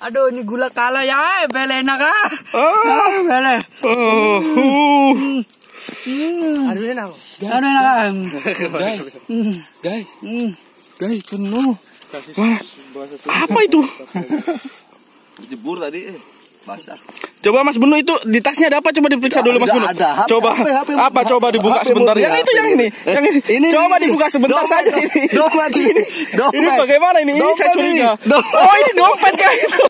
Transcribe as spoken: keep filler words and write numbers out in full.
Aduh, ini gula kalah ya, bele enak ah. Oh, bele. Oh, uh. Hmm. Aduh enak. Aduh enak ah. Guys, guys, guys, penuh. Wah, apa itu? Jebur tadi, eh, basah. Coba Mas Benu itu di tasnya ada apa? Coba diperiksa dulu Mas Benu. Ada, Coba H P, H P, apa? H P, Coba dibuka H P sebentar. murni, Yang H P itu yang ini, Eh, yang ini. ini, Coba ini. dibuka sebentar Dompet, saja ini. dompet ini. Ini Dompet. bagaimana ini? Ini Dompet saya curiga. ini. Dompet. Oh, ini dompet kan itu.